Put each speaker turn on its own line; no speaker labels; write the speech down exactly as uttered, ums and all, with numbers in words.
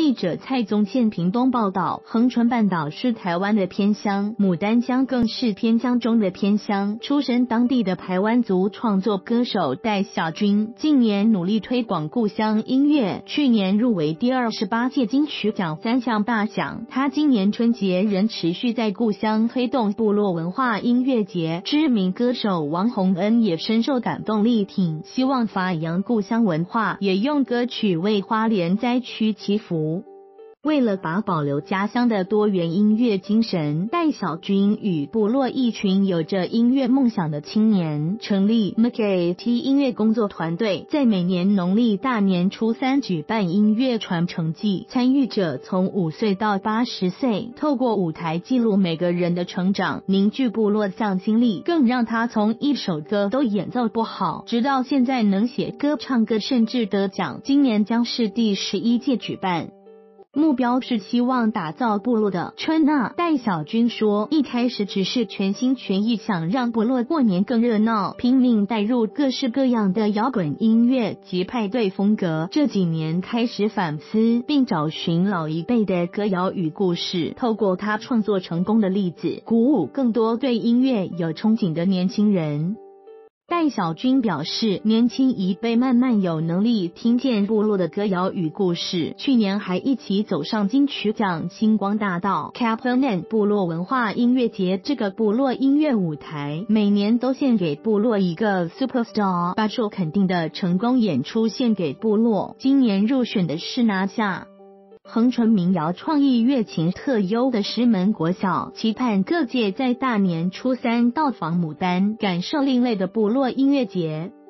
记者蔡宗宪屏东报道，恒春半岛是台湾的偏乡，牡丹乡更是偏乡中的偏乡。出身当地的排湾族创作歌手戴小军，近年努力推广故乡音乐，去年入围第二十八届金曲奖三项大奖。他今年春节仍持续在故乡推动部落文化音乐节。知名歌手王洪恩也深受感动力挺，希望发扬故乡文化，也用歌曲为花莲灾区祈福。为了把保留家乡的多元音乐精神，戴小军与部落一群有着音乐梦想的青年成立 M K T 音乐工作团队，在每年农历大年初三举办音乐传承季，参与者从五岁到八十岁，透过舞台记录每个人的成长，凝聚部落向心力，更让他从一首歌都演奏不好，直到现在能写歌唱歌甚至得奖。今年将是第十一届举办，目标是希望打造部落的春呐。戴小军说，一开始只是全心全意想让部落过年更热闹，拼命带入各式各样的摇滚音乐及派对风格。这几年开始反思，并找寻老一辈的歌谣与故事，透过他创作成功的例子，鼓舞更多对音乐有憧憬的年轻人。戴小军表示，年轻一辈慢慢有能力听见部落的歌谣与故事，去年还一起走上金曲奖星光大道 Kapanen 部落文化音乐节这个部落音乐舞台，每年都献给部落一个 superstar， 把受肯定的成功演出献给部落。今年入选的是拿下恒春民谣创意乐琴特优的石门国小，期盼各界在大年初三到访牡丹，感受另类的部落音乐节。